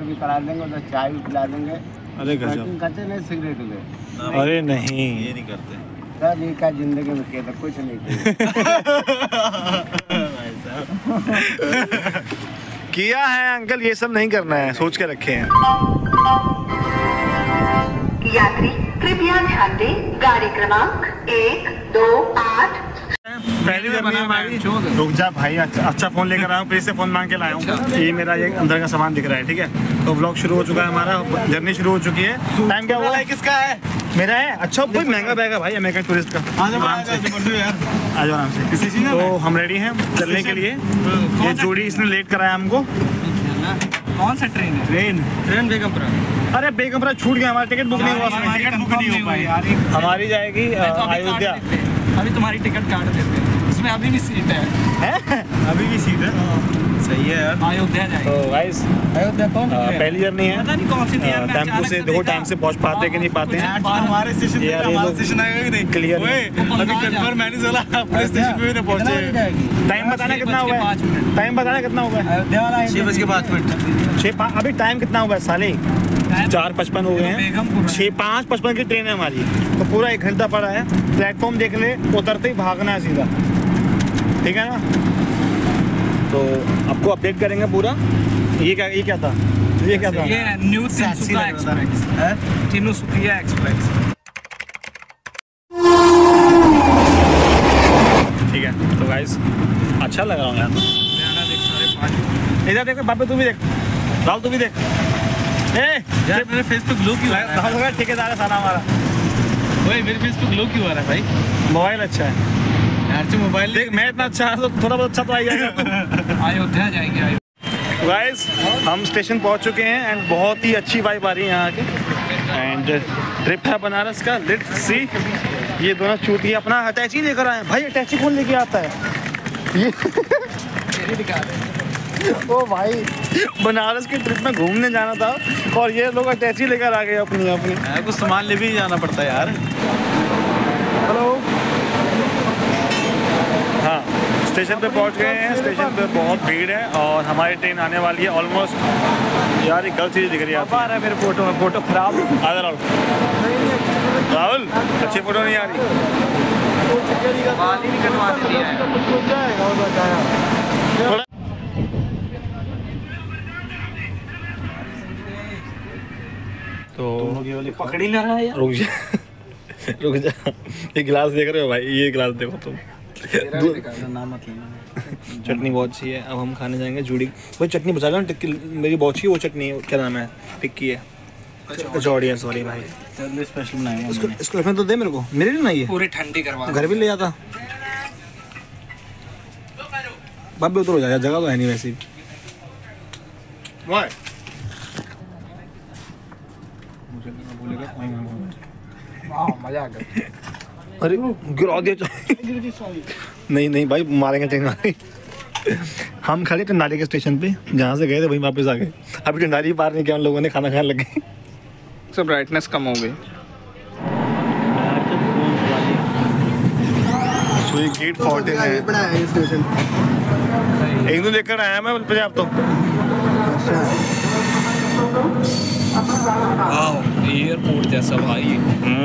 भी करा देंगे, तो चाय भी पिला देंगे। अरे स्मोकिंग करते नहीं, सिगरेट में? अरे नहीं, ये नहीं करते सर, ये क्या जिंदगी में किया था, कुछ नहीं किया है अंकल, ये सब नहीं करना है, सोच के रखे हैं। यात्री कृपया ध्यान दें, गाड़ी क्रमांक 128। पहली जर्नी हमारी। रुक जा भाई, अच्छा फोन लेकर आया हूँ, प्लीज से फोन मांग के लाया हूँ। ये मेरा ये अंदर का सामान दिख रहा है, ठीक है। तो व्लॉग शुरू हो चुका है हमारा, जर्नी शुरू हो चुकी है। टाइम क्या हुआ है? किसका है? मेरा है। अच्छा, कोई महंगा बैग है भाई, अमेरिकन टूरिस्ट का। आ जाओ आराम से। तो हम रेडी हैं चलने के लिए। ये जोड़ी इसने लेट कराया हमको। कौन सा ट्रेन है? ट्रेन बेगमपुरा। अरे बेगमपुरा छूट गया, हमारा टिकट बुक नहीं हुआ उसमें। टिकट बुक नहीं हो पाई यार। हमारी जाएगी अयोध्या। अभी तुम्हारी टिकट काट देते हैं, उसमें अभी भी सीट है। अभी भी सीट है, सही है यार। अयोध्या जाएगी। तो गाइस, अयोध्या कौन पहली जर्नी है। पता नहीं कौन सी टेम्पो से देखो टाइम से पहुंच पाते कि नहीं पाते हैं। हमारे स्टेशन पे हमारा स्टेशन आएगा कि नहीं क्लियर। अभी कंफर्म मैंने चला अपने स्टेशन पे भी नहीं पहुंचे। टाइम बताना कितना हुआ है? टाइम बताना कितना हुआ है? अयोध्या वाला 6:05। 6:05। अभी टाइम कितना हुआ है साले? 4:55 हो गए हैं। 6:55 की ट्रेन है हमारी, तो पूरा 1 घंटा पड़ा है। प्लेटफॉर्म देख ले, उतरते ही भागना है सीधा, ठीक है ना? तो आपको अपडेट करेंगे पूरा। ये क्या था? ये क्या था? ये न्यू तिनसुकिया एक्सप्रेस है। तिनसुकिया एक्सप्रेस, ठीक है। तो गाइस, अच्छा लग रहा हूँ यार। इधर देखो बाबू, तू भी देख। राहुल तू भी देख। यार मेरे फेस पे ग्लो क्यों आ रहा है? राहुल ठेकेदार है सारा हमारा। ओए मेरे फेस पे ग्लो क्यों आ रहा है भाई? मोबाइल अच्छा है यार, जो मोबाइल देख। मैं इतना अच्छा है तो थोड़ा बहुत अच्छा तो आ ही जाएगा। अयोध्या जाएंगे। गाइस, हम स्टेशन पहुंच चुके हैं एंड बहुत ही अच्छी वाइब आ रही है यहाँ के। एंड ट्रिप है बनारस का। Let's see. ये दोनों चूतिया अपना अटैची लेकर आए हैं। भाई अटैची कौन लेके आता है? ये दिखा दे। ओ भाई, बनारस की ट्रिप में घूमने जाना था और ये लोग अटैची लेकर आ गए अपनी। कुछ सामान ले भी जाना पड़ता है यार। हेलो। हाँ, स्टेशन पे पहुंच गए हैं। स्टेशन पे बहुत भीड़ है और हमारी ट्रेन आने वाली है ऑलमोस्ट। यार एक गलत चीज़ दिख रही है मेरे फोटो में। फोटो खराब आ रहा राहुल, अच्छी फोटो नहीं आ रही। थोड़ा तो पकड़ी ना रहा है यार। रुक जा रुक जा। ये गिलास देख रहे हो भाई? ये गिलास देखो तुम। नाम मत लेना। चटनी बहुत अच्छी है। अब हम खाने जाएंगे जूड़ी। भाई चटनी बचा लो, टिक्की मेरी बहुत अच्छी है। वो चटनी क्या नाम है? टिक्की है, कचौड़ी है। सॉरी भाई, स्पेशल बनाएंगे। इसको रखने तो दे मेरे को। मेरे लिए नहीं है, पूरी ठंडी करवा घर भी ले जाता। बाप भी उधर हो जाएगा, जगह तो है नहीं वैसे भी। मजा आ गया। अरे गिरा दिया। नहीं नहीं भाई, मारेंगे टेंगारी। हम खड़े टंडारी के स्टेशन पे, जहाँ से गए थे वहीं वापस आ गए। अभी टंडारी पार नहीं किया, उन लोगों ने खाना खाने लग गए। सब ब्राइटनेस कम हो गई। सो ये गेट 14 है। एक दिन लेकर आया मैं पंजाब तो। एयरपोर्ट जैसा भाई।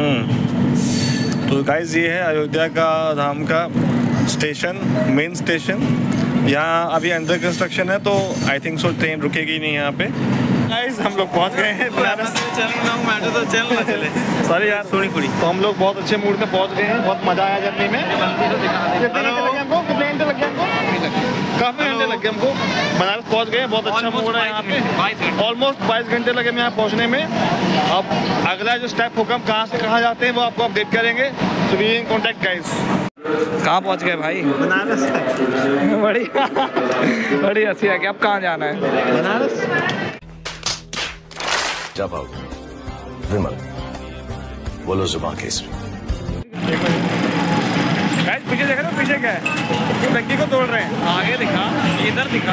तो गाइस, ये है अयोध्या का धाम का स्टेशन, मेन स्टेशन। यहाँ अभी अंडर कंस्ट्रक्शन है, तो आई थिंक सो ट्रेन रुकेगी नहीं यहाँ पे। गाइस, हम लोग पहुँच गए हैं बनारस। सॉरी यार, थोड़ी तो हम लोग बहुत अच्छे मूड में पहुँच गए हैं। बहुत मजा आया जर्नी में। कितने घंटे लगे हमको? काफ़ी घंटे लग गए हमको। बनारस पहुँच गए, बहुत अच्छा मूड है यहाँ पे। ऑलमोस्ट 22 घंटे लगे यहाँ पहुँचने में। अब अगला जो स्टेप होगा, हम कहाँ से कहाँ जाते हैं वो आपको अपडेट करेंगे। तो बी इन कॉन्टैक्ट गाइस। कहाँ पहुँच गए भाई? बनारस। बड़ी हंसी है कि अब कहाँ जाना है? बनारस। जब आओ विमल, बोलो जुबान केसरी। पीछे देख रहे हो? पीछे क्या है? टंकी को तोड़ रहे हैं। आगे दिखा, इधर दिखा।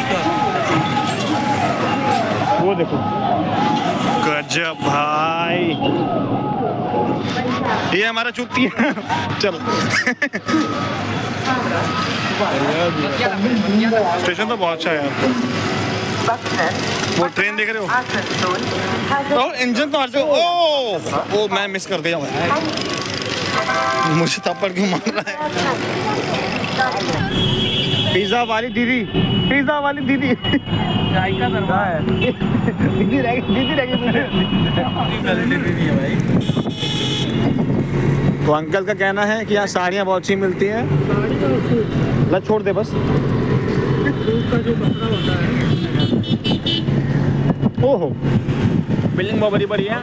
वो देखो, गजब भाई। ये हमारा चुप्पी है। चलो। स्टेशन तो बहुत अच्छा है यार। वो ट्रेन देख रहे हो? और इंजन तो हर जगह। ओ मैं मिस कर दिया। मुझे थप्पड़ क्यों मार रहा है? पिज्जा वाली दीदी, पिज्जा वाली दीदी। चाय का दरबार है। दीदी रह गई भाई। तो अंकल का कहना है कि यहाँ साड़ियाँ बहुत अच्छी मिलती हैं। ला छोड़ दे बस। का जो कपड़ा होता है। ओहो, बिल्डिंग बहुत बड़ी बड़ी है।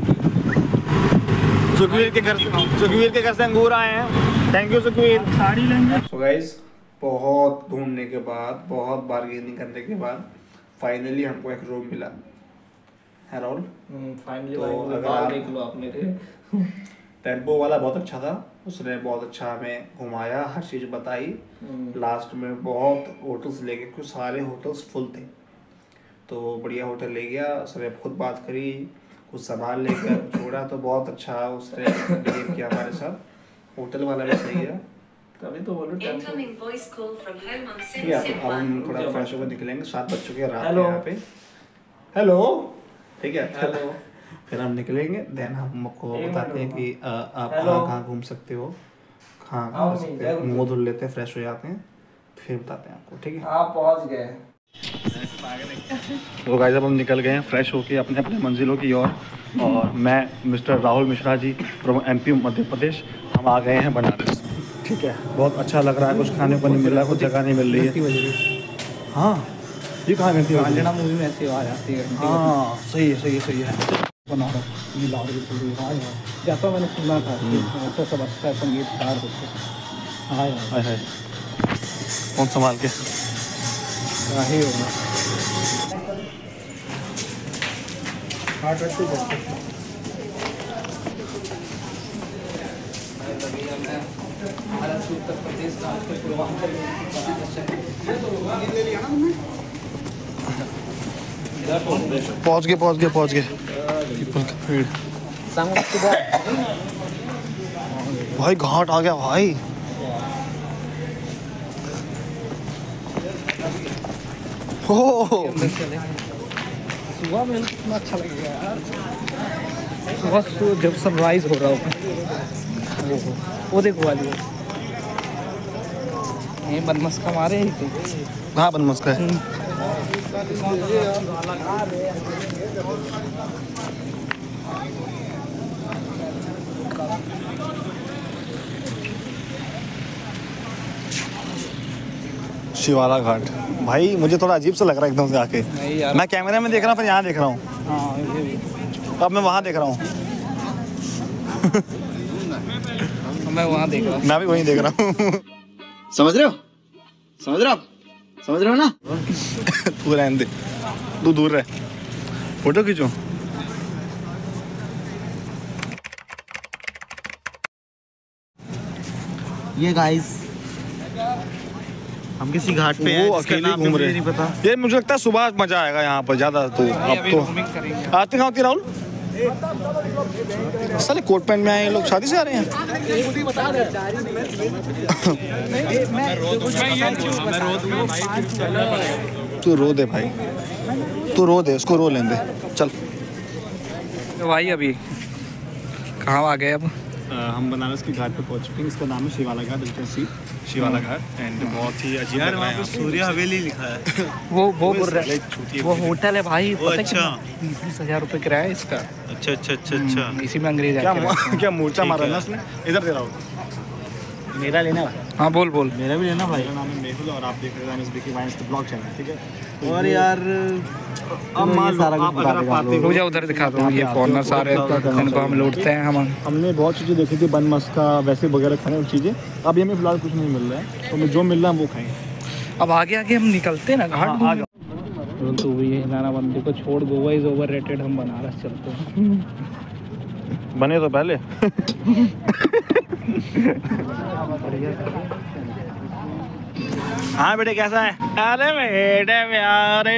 सुखवीर के घर से अंगूर आए हैं। Thank you Sukhvir. साड़ी लेंगे। सो गाइस, बहुत ढूंढने के बाद, बहुत बार्गेनिंग करने के बाद फाइनली हमको एक रूम मिला है राहुल। फाइनली तो अगर आप देख लो आप मेरे। टेम्पो वाला बहुत अच्छा था, उसने बहुत अच्छा हमें घुमाया, हर चीज़ बताई। लास्ट में बहुत होटल्स ले गए, कुछ सारे होटल्स फुल थे, तो बढ़िया होटल ले गया। उसने खुद बात करी, कुछ सामान लेकर छोड़ा, तो बहुत अच्छा उसने बिहेव किया हमारे साथ। होटल वाला भी सही है। तभी तो बोलो ठीक है, अब हम थोड़ा फ्रेश होकर निकलेंगे। 7 बज चुके हैं रात में यहाँ पे। हेलो, ठीक है, हेलो। फिर हम निकलेंगे, देन हम आपको बताते हैं कि आप कहाँ घूम सकते हो, कहाँ घूम सकते हो। मुँह धुल लेते हैं, फ्रेश हो जाते हैं, फिर बताते हैं आपको, ठीक है। आप पहुँच गए। तो गाइस, अब हम निकल गए हैं फ्रेश होके अपने अपने मंजिलों की ओर। और मैं mister Rahul Mishra ji from MP Madhya Pradesh, हम आ गए हैं बनारस। ठीक है, बहुत अच्छा लग रहा है। कुछ खाने को नहीं मिल रहा है, कुछ जगह नहीं मिल रही है। हाँ, ये कहाँ घंटी बजी? मूवी में ऐसी आवाज़ आती है। हाँ, सही है, सही है, सही है। बनारस ये लाड़ की पूरी हाय हाय, जैसा मैंने सुना था ऐसा सब अच्छा संगीतकार होते। हाय हाय हाय, कौन संभाल के ही होगा। हार्ट रेट तो बहुत उत्तर प्रदेश राज्य के पूर्वांचल में पहुँच गए। भाई घाट आ गया भाई। हो सुबह में कितना अच्छा लगेगा यार। सुबह जब सनराइज हो रहा होगा, वो देखो वाली ये बनमस का मारे ही थे। कहाँ बनमस का है? शिवाला घाट भाई, मुझे थोड़ा अजीब सा लग रहा है एकदम से आके। मैं कैमरे में देख रहा हूँ, फिर यहाँ देख रहा हूँ। अब मैं वहाँ देख रहा हूँ। मैं वहाँ देख रहा हूँ। मैं भी वहीं देख रहा हूँ। समझ रहे हो ना? तू रहने दे, तू दूर रह, फोटो खींचो। ये गाइस, हम किसी घाट पे हैं, अकेले घूम रहे हैं। नहीं पता। ये मुझे लगता है सुबह मजा आएगा यहाँ पर ज्यादा। तो अब तो आते कहाँ होती राहुल? साले कोट पैंट में आए हैं लोग, शादी से आ रहे हैं। तू रो दे भाई, तू रो दे, उसको रो लेंदे। चल तो भाई अभी कहाँ आ गए? अब हम बनारस के घाट पे पहुंच चुके हैं। इसका नाम है शिवाला घाट, शिवाला घाट। एंड बहुत ही अजीब लग रहा है। सूर्य हवेली लिखा है। वो बोल रहा है वो होटल है भाई। अच्छा, 20,000 रुपये किराया इसका। अच्छा। इसी में अंग्रेज क्या मूर्छा मारा ना उसने। इधर दे रहा हूँ, मेरा लेना भाई। हाँ बोल मेरा भी लेना भाई। मेरा नाम है मेहुल और आप देख रहे हैं MSBK वाइन्स का ब्लॉग चैनल, ठीक है। और यार अब सारा कुछ मुझे उधर दिखा दो। ये फॉरनर सारे इनको हम लूटते हैं। हमने बहुत चीज़ें देखी थी, बन मस्का वैसे वगैरह खाने और चीज़ें। अभी हमें फिलहाल कुछ नहीं मिल रहा है, तो हमें जो मिल रहा है वो खाएंगे। अब आगे हम निकलते हैं ना घाट। तो ये नाना बंदी को छोड़, गोवा इज ओवर रेटेड, हम बनारस चलते हैं। बने तो पहले। हाँ बेटे, कैसा है? अरे बेटे प्यारे,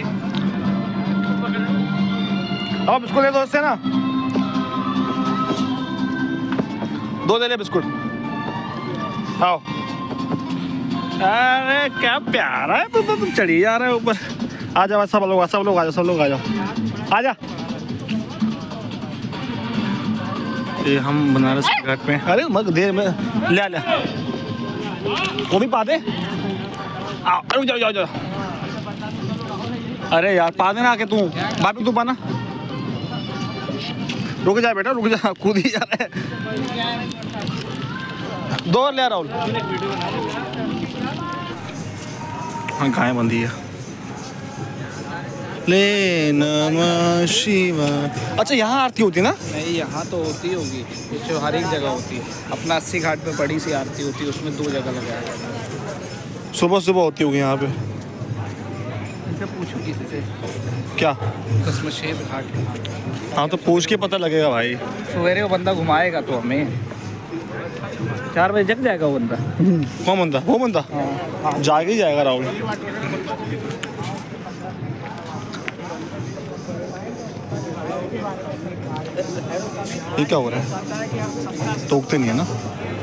अब बिस्कुट ले दो उससे ना, 2 ले ले बिस्कुट। आओ। अरे क्या प्यारा है, तुम चढ़ी जा रहे हो ऊपर। आ जाओ सब लोग आ जाओ, सब लोग आ जाओ, आ जा। ये हम बनारस के घाट पे। अरे मत देर में ले ले, वो भी पा दे। रुक जाओ जाओ। अरे यार पा देना आके, तू बापी तू पाना। रुक जा बेटा, रुक जा, कूद ही जा रहा है। 2 और ले राहुल। हाँ गाय बंधी है। ले नमः शिवाय। अच्छा यहाँ आरती होती है ना? नहीं, यहाँ तो होती होगी, ये हर एक जगह होती है। अपना 80 घाट पे बड़ी सी आरती होती है, उसमें 2 जगह लगाया जाता है। सुबह होती होगी यहाँ पे। इनसे पूछो किसी से क्या? दशमशेर घाट। हाँ तो पूछ के पता लगेगा भाई। सवेरे वो बंदा घुमाएगा तो हमें 4 बजे जग जाएगा वो बंदा। कौन बंदा? वो बंदा जाग ही जाएगा राहुल। ये क्या हो रहा है? टोकते नहीं है ना?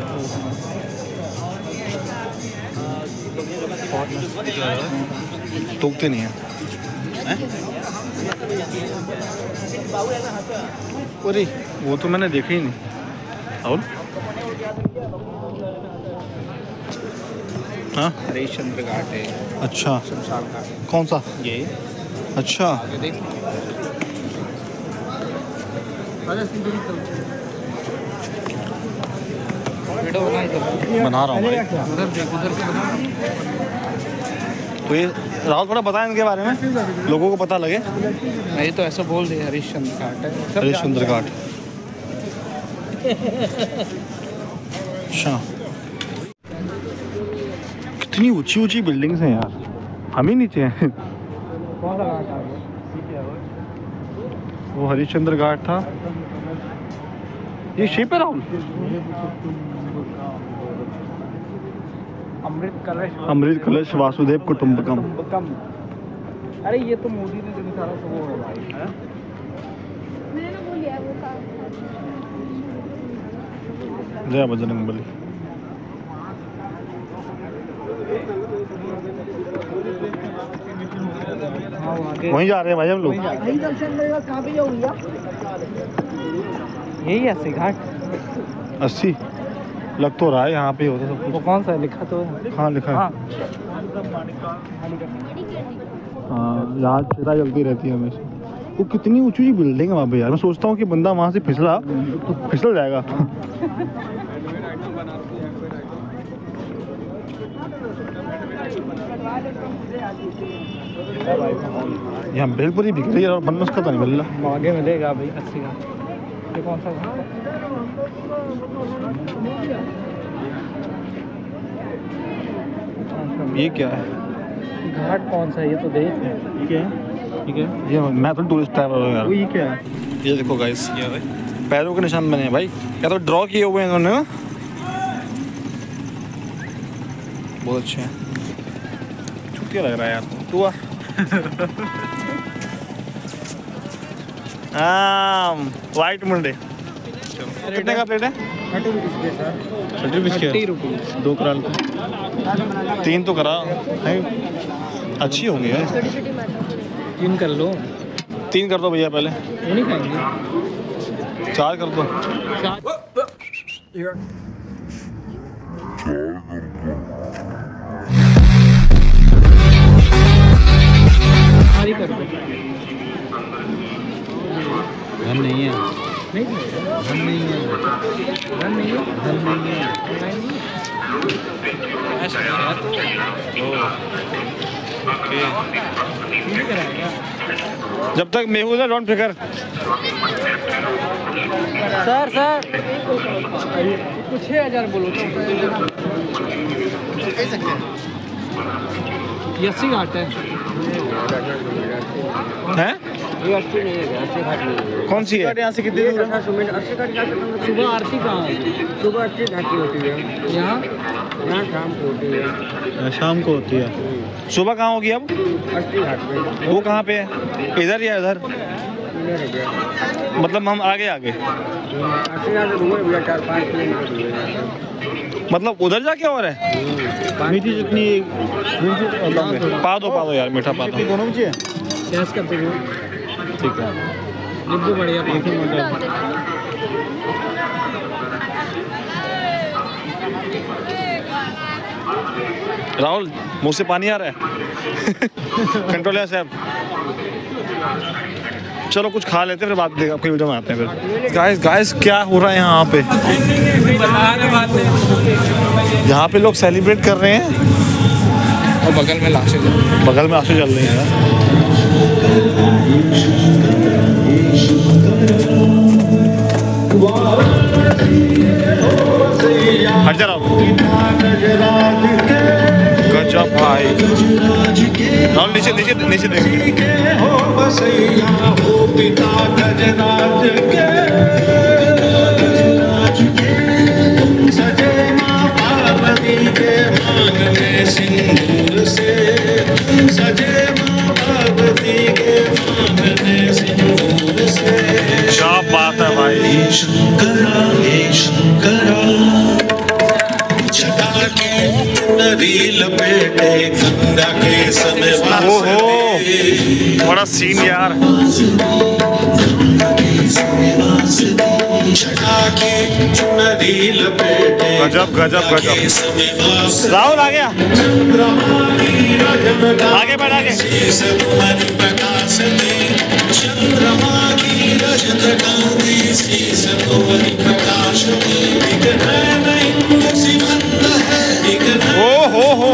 टोकते नहीं है। अरे वो तो मैंने देखा ही नहीं। राहुल हाँ हरिश्चंद्र घाट है। अच्छा, शमशान घाट कौन सा? ये। अच्छा देख बना रहा हूँ भाई। उधर तो ये राहुल थोड़ा बताएं इनके बारे में, लोगों को पता लगे। नहीं तो ऐसा बोल दे, हरिश्चंद्र घाट है। हरिश्चंद्र घाट। अच्छा, कितनी ऊंची ऊंची बिल्डिंग्स हैं यार, हम ही नीचे हैं। कौन सा घाट आ गया? वो हरिश्चंद्र घाट था। ये शिप है राहुल? अमृत कलश वासुदेव कुटुंबकम। अरे ये तो मोदी ने जो सारा सब वो है भाई। जय बजरंग बली। वहीं जा रहे हैं भाई हम लोग। यही 80 घाट 80 लग तो रहा है, यहाँ पे होता सब वो कुछ। कौन सा है? लिखा तो है। हाँ लिखा है। हाँ यहाँ चिता जलती रहती है हमेशा। वो कितनी ऊंची ऊंची बिल्डिंग है वहाँ पे यार। मैं सोचता हूँ कि बंदा वहाँ से फिसला तो फिसल जाएगा। यहाँ भेलपुरी बिक रही है और बनमस का तो नहीं मिल रहा। आगे मिलेगा भाई 80 घाट। ये कौन सा घाट? ये क्या है? घाट कौन सा है ये तो देख। ठीक है ठीक है। ये मैं तो टूरिस्ट ट्रैवलर हूँ यार। ये क्या है? ये देखो गाइस, पैरों के निशान बने हैं भाई। क्या तो ड्रॉ किए हुए हैं इन्होंने ना, बहुत अच्छे हैं। छुट्टियाँ लग रहा है यार। तू आ। वाइट मुंडे। कितने का प्लेट है? 30 रुपीज़ सर। 30 रुपीज़ के 30 रुपीज़ 2 कराल का 3 तो करा है। अच्छी होंगी यार। 3 कर लो। 3 कर दो भैया पहले। वो नहीं खाएंगे। 4 कर दो। खाली कर दो। धन नहीं है। नहीं धन नहीं है। धन नहीं है। धन नहीं है। ऐसा है तो जब तक मैं हूँ डोंट फिकर। सर कुछ 6000 बोलो तो कह सकते हैं। 80 घाट है। हैं? ये 80 नहीं है, 80 घाट नहीं है। कौन सी है? यहाँ से कितनी दूर है? सुबह आरती कहाँ है? सुबह आरती घाटी होती है यहाँ शाम को होती है। शाम को होती है। सुबह कहाँ होगी अब? 80 घाट में। वो कहाँ पे है? इधर या इधर? मतलब हम आगे 80 घाट 4-5 किलोमीटर। मतलब उधर जाके और है मीठी चटनी पा दो यार, मीठा पा दो दोनों चाहिए। गैस कर दो। ठीक है, नींबू बढ़िया राहुल मुंह से पानी आ रहा है। कंट्रोल है साहब। चलो कुछ खा लेते हैं फिर बात देख आपकी वीडियो में आते हैं फिर। गाइस क्या हो रहा है यहाँ पे? यहाँ पे लोग सेलिब्रेट कर रहे हैं और बगल में लाशें चल रही हैं। हट जा रहा हूँ। गजब भाई। राहुल नीचे देखिए। क्या बात है भाई। ओहो बड़ा सीन यार। गजब। राहुल आ गया, आगे बढ़ आगे। हो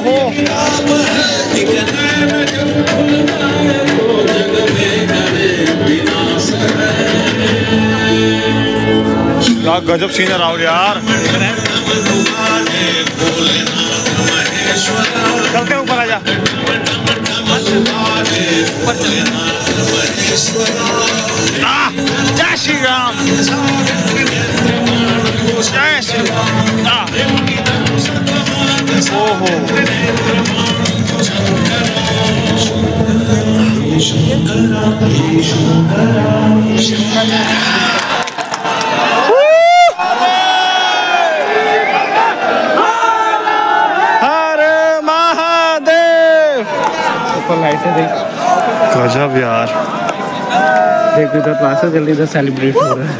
क्या गजब सीन है राहुल यार। चलते ऊपर आ जा। जय श्री राम, जय श्री राम। ओहो गजब यार। देख इधर क्लासेस जल्दी इधर सेलिब्रेट हो रहा है।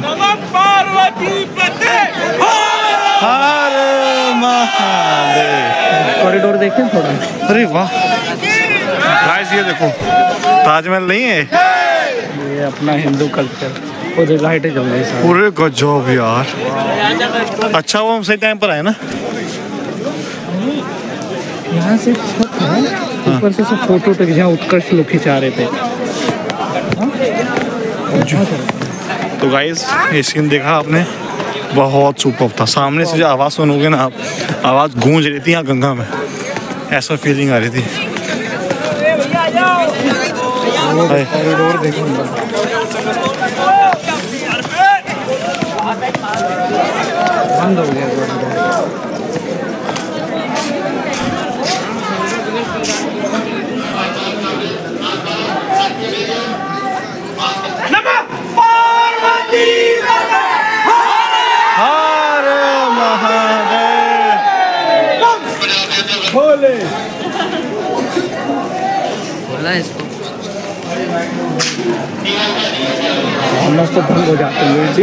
हर महादेव। कॉरिडोर देखें थोड़ा। अरे वाह गाइस ये देखो ताजमहल नहीं है ये अपना हिंदू कल्चर। उधर लाइटें जल रही हैं पूरे। गजब यार। अच्छा वो हम सही टाइम पर आए ना। यहाँ से छत है, ऊपर से सब फोटो तक जहाँ उत्कर्ष लोग खिंचा रहे थे। तो गाइस ये सीन देखा आपने, बहुत सुपर था। सामने से जो आवाज़ सुनोगे ना आप, आवाज़ गूंज रही थी यहाँ गंगा में, ऐसा फीलिंग आ रही थी। कॉरिडोर देखो बंद हो गया। हर महादेव भोले। बोला इसको हमस तो भंग हो जाते हैं जी।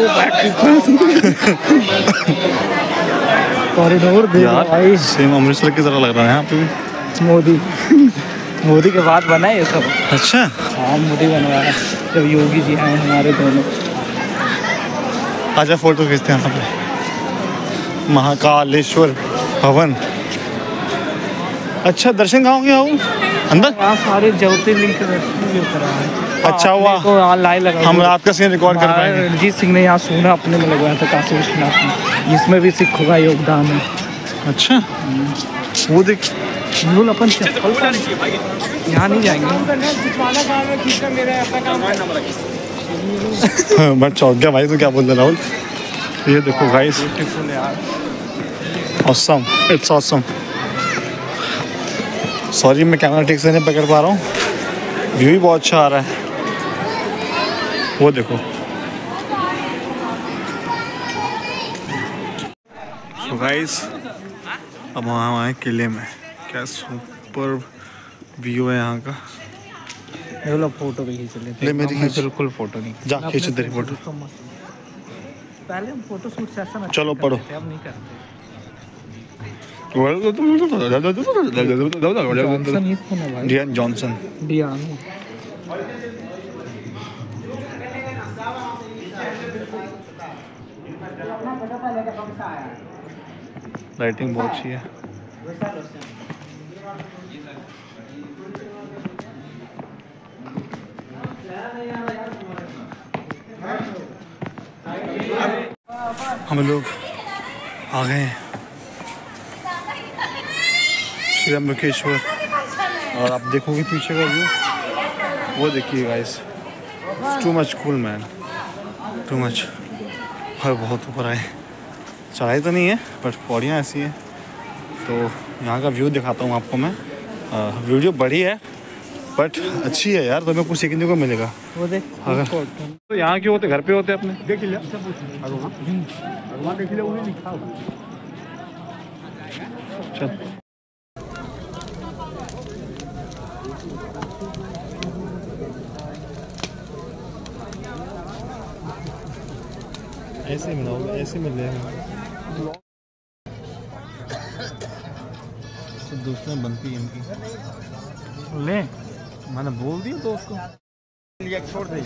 कॉरिडोर यार सेम अमृतसर की तरह लग रहा है यहाँ पे भी। मोदी के बाद बना है ये सब। अच्छा हाँ मोदी बनवाया जब योगी जी आए हमारे दोनों। आजा फोटो खींचते हैं यहाँ पे। महाकालेश्वर भवन। अच्छा दर्शन कहाँ होंगे अंदर? यहाँ सारे ज्योतिर्लिंग के दर्शन भी करा है। अच्छा हुआ तो यहाँ लाइव लगा। हम रात का सीन रिकॉर्ड कर पाएंगे। रणजीत सिंह ने यहाँ सोना अपने में लगवाया था काशी विश्वनाथ में। इसमें भी सिखों का योगदान है। अच्छा वो देख बिल्कुल अपन चप्पल यहाँ नहीं जाएंगे। मैं चौंक गया भाई, तो क्या बोल रहे राहुल। ये देखो guys awesome, it's awesome. Sorry मैं कैमरा ठीक से नहीं पकड़ पा रहा हूँ। व्यू भी बहुत अच्छा आ रहा है। वो देखो तो गाइस अब वहाँ आए किले में, क्या सुपर व्यू है यहाँ का। बोलो फोटो भी खींच लेते। ले मेरी खींच। बिल्कुल फोटो नहीं जा खींच तेरी फोटो। पहले हम फोटो शूट सेशन चलो पढ़ो। अब नहीं करते। जॉनसन ही था ना भाई। डियान जॉनसन। डियानो। लाइटिंग बहुत अच्छी है। हम लोग आ गए हैं श्री अम्बकेश्वर और आप देखोगे पीछे का व्यू, वो देखिए guys, too much cool man, too much. और बहुत ऊपर आए, चढ़ाई तो नहीं है बट पौड़ियाँ ऐसी हैं। तो यहाँ का व्यू दिखाता हूँ आपको मैं। वीडियो बड़ी है बट अच्छी है यार, तुम्हें कुछ सीखने को मिलेगा। वो देख अगर तो यहाँ क्यों होते, घर पे होते अपने। देख लिया भगवान देख लिया, उन्हें लिखा चल ऐसे मिलाओगे, ऐसे मिल जाएगा। तो दोस्तों बनती है इनकी, ले मैंने बोल दिया दोस्त को। छोड़ दे।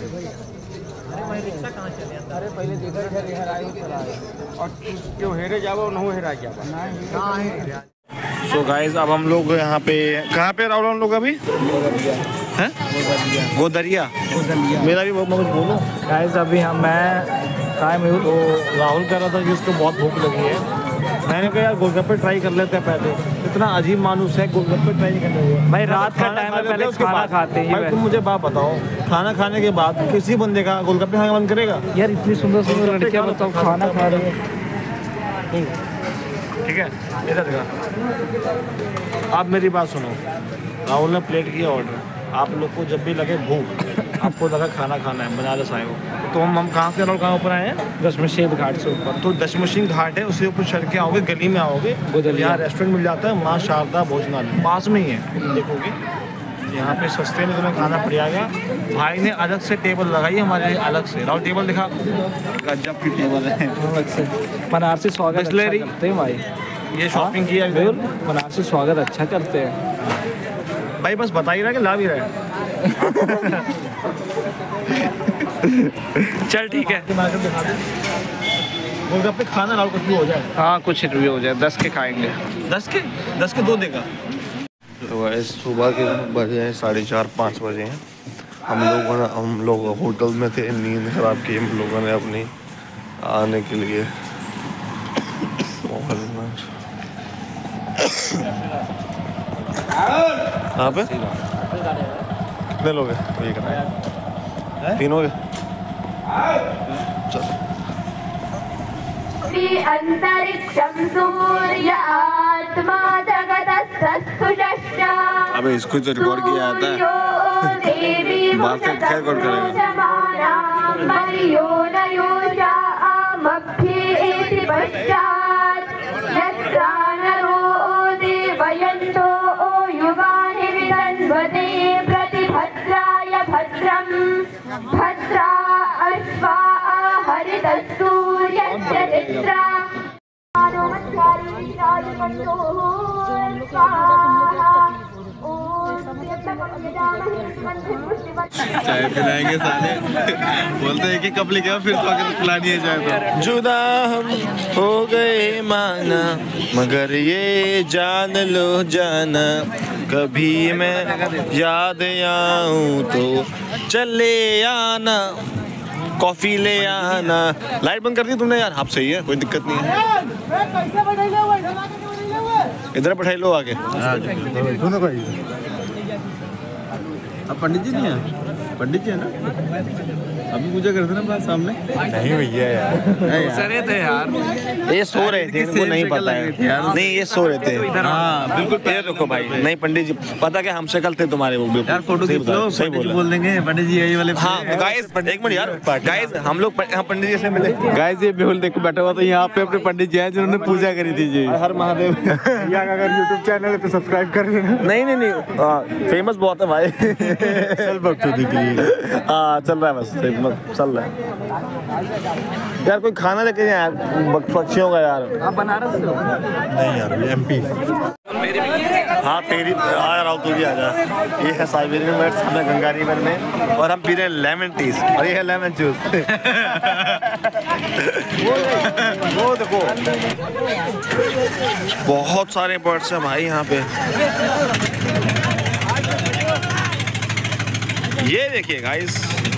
अरे पहले देखा और क्यों हेरे जाओ न हेरा जाओ। सो गाइस अब हम लोग यहाँ पे, कहाँ पे राहुल हम लोग अभी हैं? गोदरिया। मेरा भी बहुत बोलो। गाइस अभी मैं टाइम तो राहुल कह रहा था कि उसको बहुत भूख लगी है। मैंने कहा यार गोलगप्पे ट्राई कर लेते हैं पहले। इतना अजीब मानुस है, गोलगप्पे ट्राई नहीं करने हुए। भाई रात का टाइम है, पहले खाना खाते हैं। भाई तुम मुझे बात बताओ, खाना खाने के बाद किसी बंदे का गोलगप्पे खाने का मन करेगा? यार इतनी सुंदर सुंदर लड़कियां बताओ खाना खा रही है। ठीक है, इधर देखा। आप मेरी बात सुनो, राहुल ने प्लेट किया ऑर्डर। आप लोग को जब भी लगे भूख, आपको लगा खाना खाना है, बनारस आए हो, तो हम कहाँ से राहुल, कहाँ ऊपर आए हैं? दशमशेद घाट से ऊपर। तो दशमशेद घाट है, उसके ऊपर चढ़ के आओगे, गली में आओगे, यहाँ रेस्टोरेंट मिल जाता है, माँ शारदा भोजनालय, पास में ही है। देखोगे यहाँ पे सस्ते में तुम्हें खाना पड़ जाएगा। भाई ने अलग से टेबल लगाई है हमारे लिए, अलग से। राहुल टेबल दिखा, गजब की टेबल है। अलग से बनारसी स्वागत अच्छा करते हैं भाई। ये शॉपिंग किया बनारसी स्वागत अच्छा करते हैं भाई, बस बता ही रहा कि ला भी रहा है। चल ठीक है, गोलगप्पे खाना राहुल कुछ भी हो जाए। हाँ कुछ भी हो जाए, 10 के खाएंगे। 10 के 2 देगा। तो सुबह के बजे हैं 4:30-5 बजे हैं। हम लोग होटल में थे, नींद खराब की हम लोगों ने अपनी आने के लिए। यहाँ पे कितने लोग हैं? ये करना 3 हो गए। चलो अंतरिक्षं सूर्य आत्मा जगतस्तुष्टा। अबे इसको तो रिकॉर्ड किया जाता है, बात से क्या रिकॉर्ड करेगा? प्रतिभद्राय भद्रं भद्रा अश्वा हरितसूर्यस्य चित्रा। चाय पिलाएंगे साले, बोलते हैं कि कब लेके आओ, फिर तो अगर पिलानी है चाय तो। जुदा हम हो गए माना, मगर ये जान लो जाना, कभी मैं याद आऊं तो चले आना, कॉफी ले आना। लाइट बंद कर दी तुमने यार? आप सही है, कोई दिक्कत नहीं है। इधर बैठाई लो आगे। दोनों का ही। अब पंडित जी नहीं है। पंडित जी है ना, अभी पूजा करते ना बात सामने। नहीं भैया यार, सरे थे यार, ये सो रहे थे, इनको नहीं पता है। नहीं ये सो रहे थे। हाँ बिल्कुल। ये देखो भाई, नहीं पंडित जी पता क्या हम शक्ल थे तुम्हारे वो बिल्कुल। यार फोटो खींच लो, सही पंडित जी बोला। बोल देंगे पंडित जी यही वाले। हाँ गाइस एक मिनट यार, गाइस हम लोग पंडित जी से मिले। गाइस ये बेहुल देखो बैठा हुआ, तो यहाँ पे अपने पंडित जी हैं जिन्होंने पूजा करी थी जी। हर महादेव। भैया का अगर यूट्यूब चैनल है तो सब्सक्राइब कर लेना। नहीं नहीं नहीं, फेमस बहुत है भाई। भक्तों के लिए हाँ चल रहा है बस, चल रहा है यार। कोई खाना लेके जाए पक्षियों का यार। आप बनारस से हो? नहीं यार MP। हाँ तेरी आ रहा हूँ, तू भी आ जा। ये है साइबेरियन मैट सामने गंगा रिवर में, और हम पी रहे हैं लेमन टीज, और ये है लेमन जूस। वो देखो बहुत सारे बर्ड्स हैं भाई यहाँ पे। ये देखिए गाइस,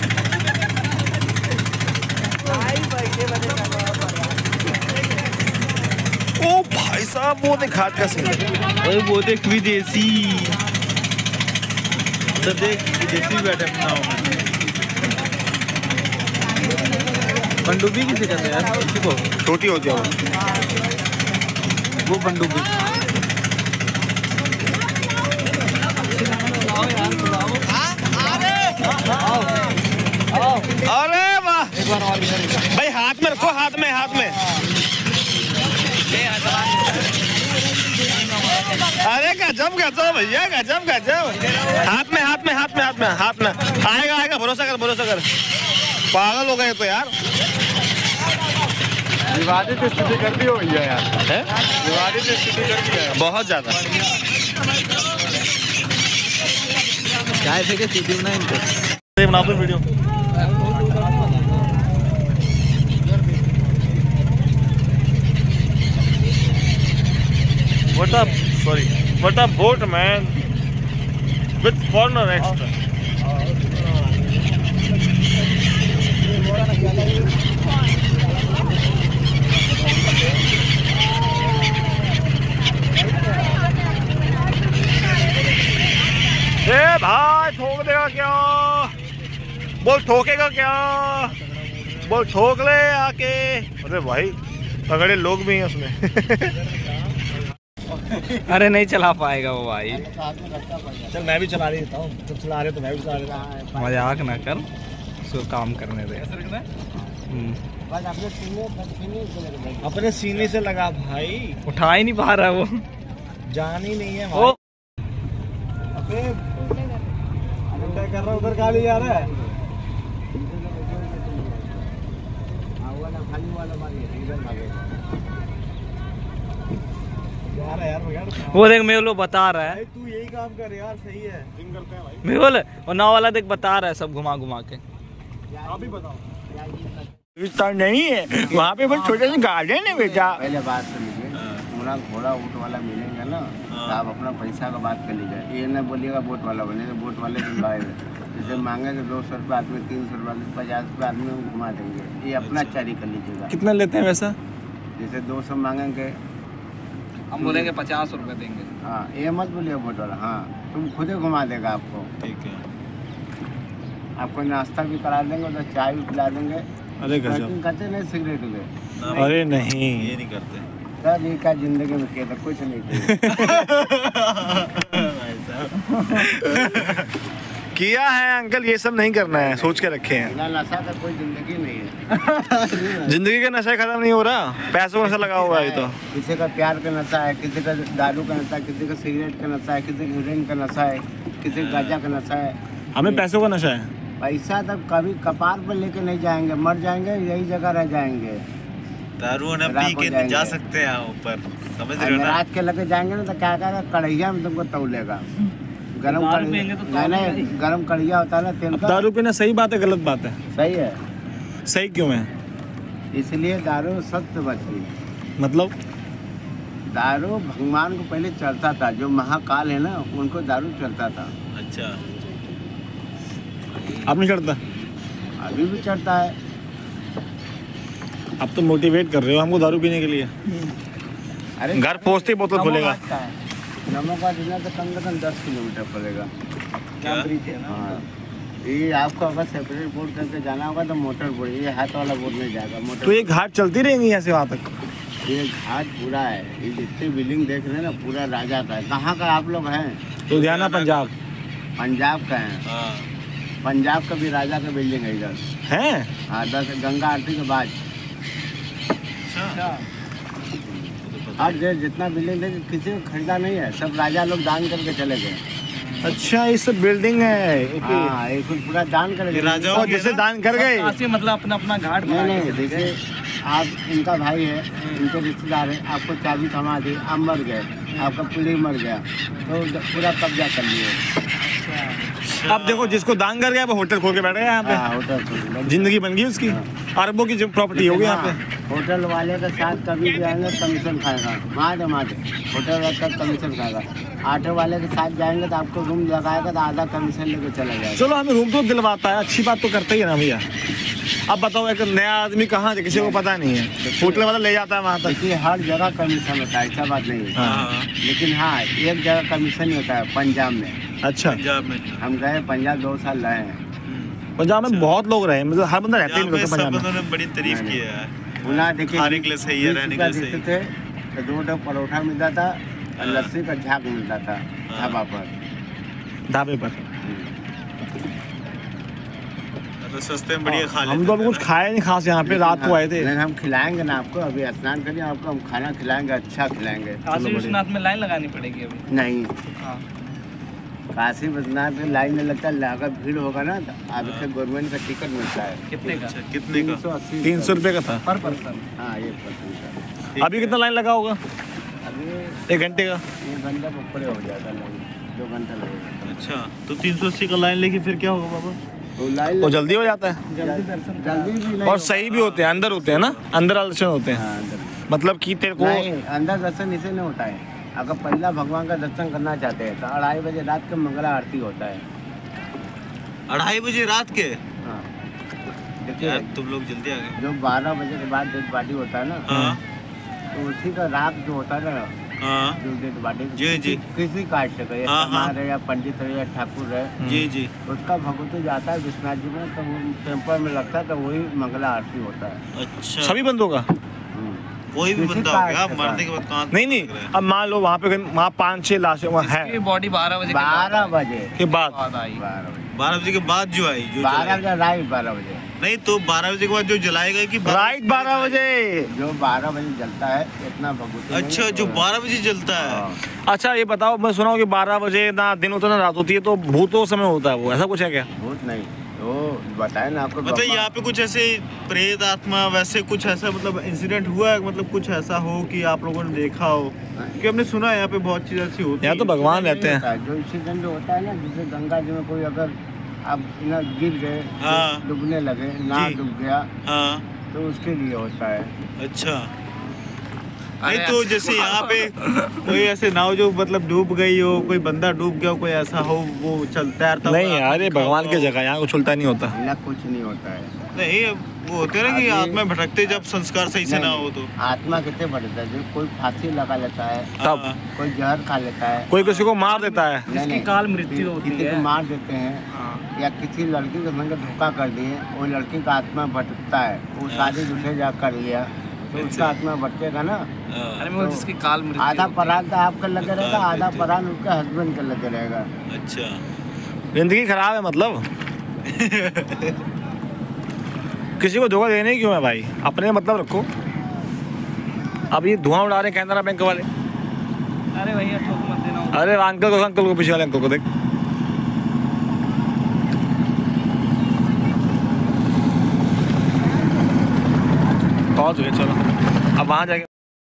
ओ भाई साहब वो देख हाथ का सीन। अरे वो देख विदेशी, तो देख विदेशी बैठे अपना। पंडुबी किसे कहते हैं यार? किसी को छोटी होती है वो पंडुबी। अरे वाह भाई, हाथ में रखो, हाथ में अरे गजब गजब भैया, गजब गजब। हाथ में आएगा। भरोसा कर। पागल हो गए तो यार। विवादित स्थिति कर दी हो भैया यार, है विवादित स्थिति कर दी है बहुत ज्यादा। चाय फेंके सीधी बना इनको। बना दो video. What a boat man with foreigner extra. भाई ठोक देगा क्या? बोल ठोकेगा क्या? बोल ठोक ले आके। अरे भाई तगड़े लोग भी हैं उसमें। अरे नहीं चला पाएगा वो भाई। चल मैं भी चला देता हूँ, तुम चला रहे तो मैं भी चला देता हूँ। मजाक ना कर, उसको काम करने दे। अपने सीने से लगा भाई, उठा ही नहीं पा रहा वो, जान ही नहीं है ओ भाई। क्या कर रहा है उधर, गाली जा रहा है। वो देख मेहुल बता रहा है। तू यही काम कर यार, सही है। जिम करते हैं भाई मेहुल, और नाव वाला देख बता रहा है सब घुमा के। आप भी बताओ। नहीं है वहाँ पे, बस छोटा सा गार्डन है बेटा। पहले बात कर लीजिए, घोड़ा ऊँट वाला मिलेंगे ना तो आप अपना पैसा का बात कर लीजिए। ये ना बोलिएगा बोट वाला बने, तो बोट वाले दिलवाएगा। जैसे मांगेंगे 200 रुपये आदमी, 300 रुपये, 50 रुपये आदमी घुमा देंगे। ये अपना चारी कर लीजिएगा। कितना लेते हैं वैसा? जैसे 200 मांगेंगे, हम बोलेंगे 50 रुपए देंगे। हाँ ये मत बोलिए बोट वाला, हाँ तुम खुद ही घुमा देगा आपको। ठीक है। आपको नाश्ता भी करा देंगे, तो चाय भी पिला देंगे। अरे स्मोकिंग करते नहीं, सिगरेट ले। अरे नहीं, ये नहीं करते। सर ये क्या जिंदगी में किया था, कुछ नहीं किया। किया है अंकल, ये सब नहीं करना है, सोच के रखे हैं। बिना नशा का कोई जिंदगी नहीं है। जिंदगी का नशा खत्म नहीं हो रहा, पैसों का नशा लगा हुआ है। तो किसी का प्यार का नशा है, किसी का दारू का नशा है, किसी का सिगरेट का नशा है, किसी का हीरोइन का नशा है, किसी का गांजा का नशा है। हमें पैसों का नशा है। पैसा तक कभी कपार पर लेके नहीं जाएंगे, मर जाएंगे यही जगह रह जाएंगे। दारू न रात पी को के जाएंगे। जा सकते हैं ऊपर, समझ रहे हो ना? रात के लगे जाएंगे ना तो क्या करेगा, कढ़ैया में तुमको तौलेगा। गरम नहीं, गरम कढ़ैया होता है ना तेल का। दारू पीना सही बात है, गलत बात है? सही है। सही क्यों है? इसलिए दारू सत्य बची। मतलब दारू भगवान को पहले चढ़ता था, जो महाकाल है ना उनको दारू चढ़ता था। अच्छा, अब नहीं चढ़ता? अभी भी चढ़ता है। अब तो मोटिवेट कर रहे हो हमको दारू पीने के लिए। अरे घर पहुंचते ही बोतल खुलेगा। नमो का डिनर तो कम से कम 10 किलोमीटर पड़ेगा। क्या? हाँ ये आपको अगर सेपरेट बोर्ड करके जाना होगा तो मोटर बोर्ड, ये हाथ वाला बोर्ड नहीं जाएगा मोटर। तो ये घाट चलती रहेंगी यहाँ से वहाँ तक? ये घाट पूरा है, ये जितनी बिल्डिंग देख रहे हैं ना पूरा राजा का है। कहाँ का आप लोग हैं? लुधियाना पंजाब। पंजाब का है। हाँ। पंजाब का भी राजा का बिल्डिंग है इधर। हैं? हाँ 10 गंगा आरती के बाद। अच्छा। हर जगह जितना बिल्डिंग देखे किसी को खरीदा नहीं है, सब राजा लोग दान करके चले गए। अच्छा ये सब बिल्डिंग है। हाँ एक पूरा दान कर ये राजाओं और जैसे दान कर गए। मतलब अपना अपना घाट नहीं नहीं, जैसे आप इनका भाई है, इनके रिश्तेदार है, आपको चाबी थमा दी, आप मर गए, आपका पीढ़ी मर गया तो पूरा कब्जा कर लिए। अब देखो जिसको दान कर गया वो होटल खोल के बैठ गया यहाँ पे। हाँ होटल जिंदगी बन गई उसकी, अरबों की प्रॉपर्टी होगी यहाँ पे। होटल वाले के साथ कभी भी आएंगे कमीशन खाएगा, मार होटल वाले का कमीशन खाएगा। ऑटो वाले के साथ जाएंगे तो आपको रूम लगाएगा तो आधा कमीशन लेके चला जाएगा। चलो हमें रूम तो दिलवाता है, अच्छी बात तो करता ही है ना भैया। अब बताओ एक नया आदमी कहाँ है, किसी को पता नहीं है, होटल वाला ले जाता है वहाँ तक। देखिए हर जगह कमीशन होता है, ऐसा बात नहीं है। हाँ। लेकिन हाँ एक जगह कमीशन नहीं होता है, पंजाब में। अच्छा पंजाब में हम गए पंजाब 2 साल रहे हैं। पंजाब में बहुत लोग रहे, मतलब हर बंदा रहते ही नहीं होता पंजाब में। उन्होंने बड़ी तारीफ की है। पुनः देखिए खाने के लिए सही है, रहने के लिए सही है। थे तो 2 टो परोठा मिलता था और लस्सी का झाग मिलता था ढाबा पर। ढाबे पर तो सस्ते में बढ़िया खा लेते हम तो अभी कुछ खाए नहीं खास यहाँ पे, रात को आए थे। नहीं हम खिलाएंगे ना आपको, अभी स्नान करिए आपको हम खाना खिलाएंगे, अच्छा खिलाएंगे। काशी विश्वनाथ में लाइन लगानी पड़ेगी अभी। नहीं काशी विश्वनाथ में लाइन नहीं लगता, अगर भीड़ होगा ना तो आपके गवर्नमेंट का टिकट मिलता है। कितने का? अच्छा, कितने का? 380। 300 रुपये का था पर पर्सन। हाँ 1% का। अभी कितना लाइन लगा होगा? अभी 1 घंटे का? 1 घंटे को ऊपर हो जाएगा लाइन, 2 घंटा लगेगा। अच्छा तो 380 का लाइन लेके फिर क्या होगा बाबा? तो लाइन वो जल्दी हो जाता है जल्दी भी नहीं और सही भी होते हैं, अंदर होते हैं ना, अंदर वाले दर्शन होते हैं। हाँ, अंदर मतलब कि तेरे को नहीं, अंदर दर्शन इसे नहीं होता है। अगर पहला भगवान का दर्शन करना चाहते हैं तो 2:30 बजे रात को मंगला आरती होता है। 2:30 बजे रात के? हाँ यार देखिए तुम लोग जल्दी आ गए। जो 12 बजे के बाद डेड बॉडी होता है ना, हाँ तो उसी का रात जो होता है ना, हाँ जो डेड बॉडी जी, जी। किसी कास्ट से है, हाँ, हाँ। है या पंडित है या ठाकुर है, जी जी। उसका भगवती जाता है विश्वनाथ जी में, तो वो टेम्पल में लगता है तो वही मंगला आरती होता है। अच्छा सभी बंदों का? कोई भी किसी बंदा का हो गया, अच्छा मरने के बाद कहाँ नहीं नहीं, अब मान लो वहाँ पे वहाँ 5-6 लाशें वहाँ इसकी है बॉडी 12 बजे 12 बजे के बाद। आई। 12 12 बजे बजे के बाद जो आई जो 12 जलाई। बजे राइट 12 बजे नहीं तो 12 बजे के बाद जो जलाएगा कि राइट 12 बजे। जो 12 बजे जलता है इतना भगवती नहीं अच्छा है, जो तो- 12 बजे जलता है। हाँ। अच्छा ये बताओ, मैं सुना हूँ कि 12 बजे ना दिन होता है ना रात होती है, तो भूतों समय होता है वो, ऐसा कुछ है क्या? भूत नहीं तो बताए ना आपको। मतलब यहाँ पे कुछ ऐसे प्रेत आत्मा वैसे कुछ ऐसा मतलब इंसिडेंट हुआ है, मतलब कुछ ऐसा हो कि आप लोगों ने देखा हो? क्योंकि हमने सुना है यहाँ पे बहुत चीज ऐसी होती है। यहाँ तो भगवान रहते हैं। होता है, जो इंसिडेंट जो होता है ना, जैसे गंगा जी में कोई अगर आप ना गिर गए, हाँ। डूबने लगे, ना जी। डूब गया हाँ तो उसके लिए होता है। अच्छा। नहीं तो जैसे यहाँ पे कोई ऐसे नाव जो मतलब डूब गई हो, कोई बंदा डूब गया हो, कोई ऐसा हो वो चलता है नहीं यार, ये भगवान की जगह, यहाँ कुछ उल्टा नहीं होता। ना कुछ नहीं होता है। नहीं वो होते हैं ना कि आत्मा भटकते जब संस्कार सही से ना हो तो। आत्मा कितने बढ़ता है, जो कोई फांसी लगा लेता है, तब हाँ। कोई जहर खा लेता है, कोई किसी को मार देता है। नहीं, नहीं, काल मृत्यु होती किसी है। को मार देते हैं, या किसी लड़की के संग धोखा कर दिए, वो लड़की का आत्मा भटकता है, वो शादी दूसरे जा कर लिया तो उसका आत्मा भटकेगा ना। अरे मैं जिसकी काल मृत्यु आधा होती है। परान तो आपका लगे रहेगा, आधा परान उसके हस्बैंड का लगे रहेगा। अच्छा जिंदगी खराब है मतलब। किसी को धोखा देने क्यों है भाई, अपने मतलब रखो। अब ये धुआं उड़ा रहे कैनरा बैंक वाले। अरे भैया ठोक मत देना। अरे अंकल को पीछे वाले अंकल को देख। पहुंच गए, चलो अब वहाँ जाएंगे।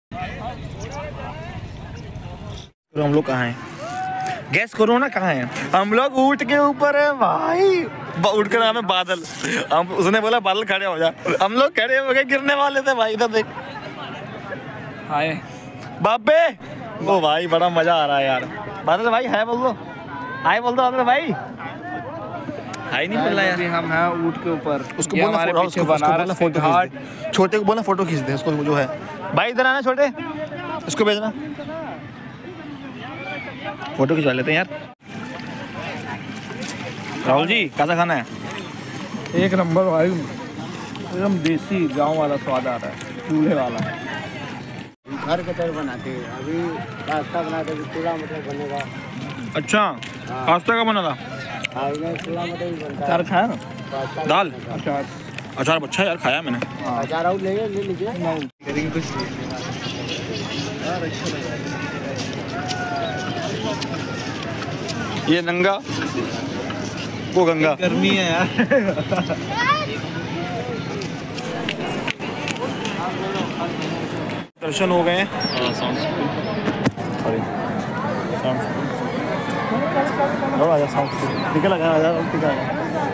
तो हम लोग कहाँ हैं? गैस करो ना कहाँ हैं हम लोग? ऊँट के ऊपर है भाई, ऊँट का नाम है बादल। हम उसने बोला बादल खड़े हो जा, हम लोग खड़े हो गए, गिरने वाले थे भाई। इधर देख हाय बाबे, ओ भाई बड़ा मजा आ रहा है यार। बादल भाई हाय बोल दो, हाय बोल दो बादल भाई। हाय नहीं बोल रहा यार। अभी हम हैं ऊँट के ऊपर। उसको ये बोलना हमारे फोटो, पीछे उसको बोलना बनारस फोटो घाट। खींच दे। छोटे को बोलना फोटो खींच दे उसको, जो है भाई इधर आना छोटे, इसको भेजना फोटो खिंचवा लेते हैं यार। राहुल जी कैसा खाना है? एक नंबर भाई, एकदम देसी गांव वाला स्वाद आ रहा है, चूल्हे वाला। घर के तरह बनाते हैं, अभी पास्ता बनाते हैं, चूल्हा मटर बनेगा। अच्छा, पास्ता का बना था? हाँ, इधर चूल्हा मटर भी बनता है। अचार खाया ना? पास्ता दाल? अचार। अचार अच्छा यार, खाया मैंने। अचार और ले लीजिए। ये नंगा, वो गंगा। गर्मी है यार। दर्शन हो गए हैं। टीका लगा, टीका लगा।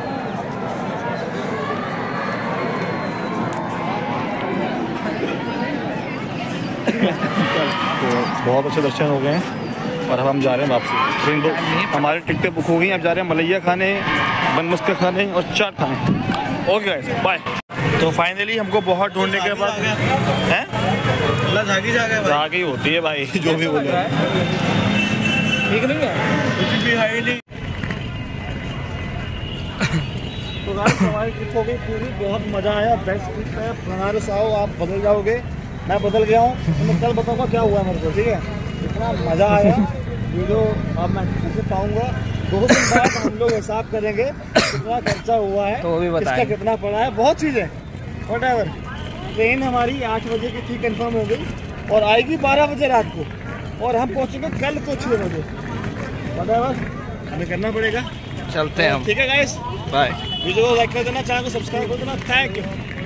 तो बहुत अच्छे दर्शन हो गए हैं और अब हम जा रहे हैं वापसी। ट्रेन तो हमारी टिकटें बुक हो गई, अब जा रहे हैं मलैया खाने, बन मस्का खाने और चाट खाने। Okay guys, bye. तो फाइनली हमको बहुत ढूंढने के बाद हैं जाके होती है भाई, जो भी बोले। ठीक नहीं है कुछ भी है ही नहीं। तो गाइस हमारी ट्रिप हो गई पूरी, बहुत मज़ा आया, बेस्ट ट्रिप है। बनारस आओ, आप बदल जाओगे। मैं बदल गया हूँ, तो मैं कल बताऊँगा क्या हुआ मेरे को, ठीक है? इतना मज़ा आया, वीडियो अब मैं कैसे पाऊँगा। 2 दिन बाद हम लोग हिसाब करेंगे कितना खर्चा हुआ है, तो भी इसका कितना पड़ा है, बहुत चीज़ें व्हाटएवर। ट्रेन हमारी 8 बजे की थी, कंफर्म हो गई और आएगी 12 बजे रात को, और हम पहुँचेंगे कल को 6 बजे। व्हाटएवर हमें करना पड़ेगा, चलते हैं हम। ठीक है गाइस, बाय। वीडियो को लाइक कर देना, चैनल को सब्सक्राइब कर देना। Thank you.